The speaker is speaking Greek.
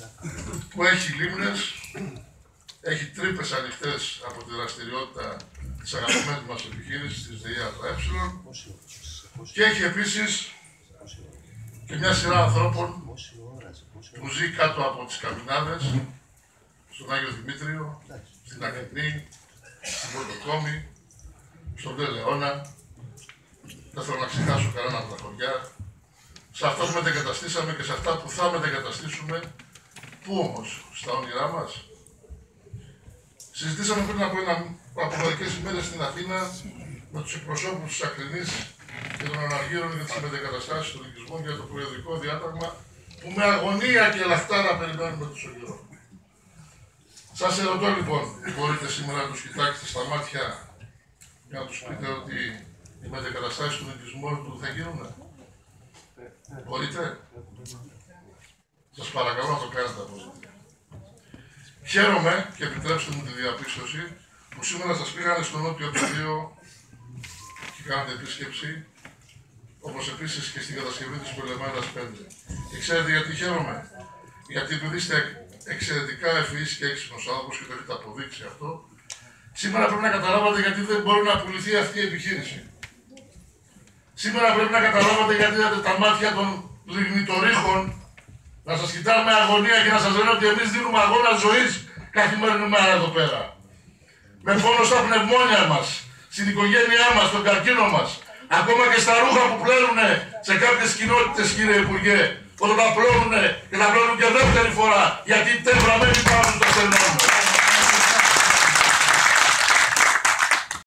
που έχει λίμνες, έχει τρύπες ανοιχτές από τη δραστηριότητα της αγαπημένης μας επιχείρησης, της ΔΕΕ, και έχει επίσης και μια σειρά ανθρώπων που ζει κάτω από τις Καμινάδες, στον Άγιο Δημήτριο, στην Ακριτή, στην Πρωτοκόμη, στον Τελεώνα. Δεν θέλω να ξεχάσω κανένα από τα χωριά. Σε αυτά που μετεγκαταστήσαμε και σε αυτά που θα μετεγκαταστήσουμε. Πού όμως, στα όνειρά μας? Συζητήσαμε πριν από μερικές ημέρες στην Αθήνα με τους εκπροσώπους της Ακρινής και των Αναργύρων για τις μετεγκαταστάσεις των οικισμών για το προεδρικό διάταγμα, που με αγωνία και λαχτάρα περιμένουμε τόσο καιρό. Σας ερωτώ λοιπόν, μπορείτε σήμερα να τους κοιτάξετε στα μάτια για να τους πείτε ότι οι μετεγκαταστάσεις των οικισμών του θα γίνουν? Μπορείτε? Σας παρακαλώ να το κάνετε από εδώ. Χαίρομαι και επιτρέψτε μου τη διαπίστωση που σήμερα σας πήγανε στο Νότιο Πεδίο και κάνατε επίσκεψη, όπως επίσης και στην κατασκευή της Πολεμάδας 5. Και ξέρετε γιατί χαίρομαι? Γιατί επειδή είστε εξαιρετικά ευφυείς και έξυπνος άνθρωπος και το έχετε αποδείξει αυτό, σήμερα πρέπει να καταλάβατε γιατί δεν μπορεί να πουληθεί αυτή η επιχείρηση. Σήμερα πρέπει να καταλάβατε γιατί είδατε τα μάτια των λιγνητορύχων να σας κοιτάνε με αγωνία και να σας λένε ότι εμείς δίνουμε αγώνα ζωής καθημερινή μέρα εδώ πέρα. Με πόνο στα πνευμόνια μας, στην οικογένειά μας, στον καρκίνο μας, ακόμα και στα ρούχα που πλένουν σε κάποιες κοινότητες, κύριε Υπουργέ, όταν τα πλώνουν και τα πλώνουν και δεύτερη φορά, γιατί τεμβραμένοι πάνω τους τα σερνώνουν.